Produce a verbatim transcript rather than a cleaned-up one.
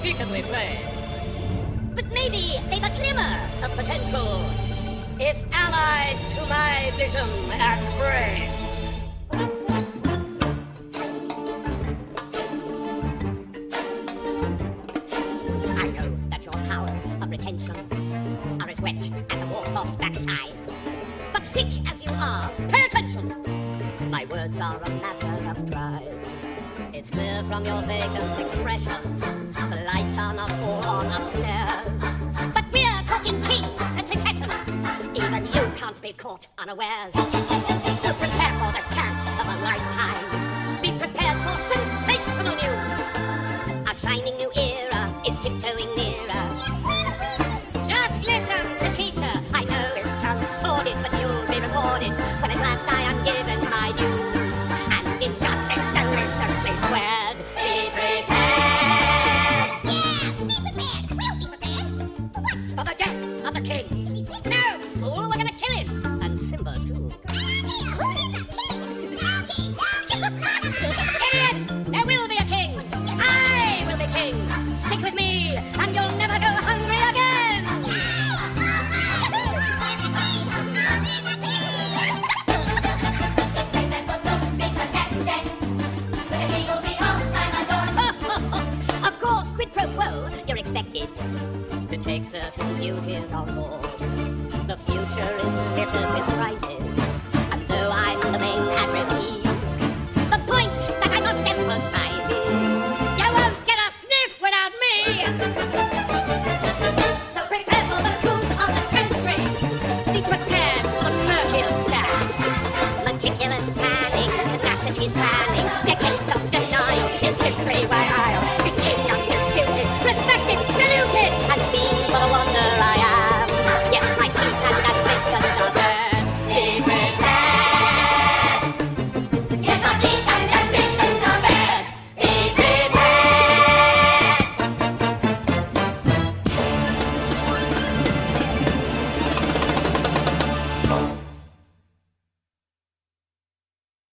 he can we play? But maybe they've a glimmer of potential if allied to my vision and brain. I know that your powers of retention are as wet as a warthog's backside. But thick as you are, pay attention. My words are a matter of pride. It's clear from your vacant expressions the lights are not all on upstairs. But we're talking kings and successions. Even you can't be caught unawares. So prepare for the chance of a lifetime. Be prepared for sensational news. A shining new era is tiptoeing nearer. Just listen to teacher. I know it sounds sordid, but you'll be rewarded when at last I am given my dues. And injustice deliciously squared. Be prepared. Yeah, be prepared. We'll be prepared. For what? For the death of the king. No, fool, we're gonna kill him. And Simba too. Idiots! There will be a king. I will be king. Stick with me, and you'll never go hungry again. Of course, quid pro quo, you're expected to take certain duties on board.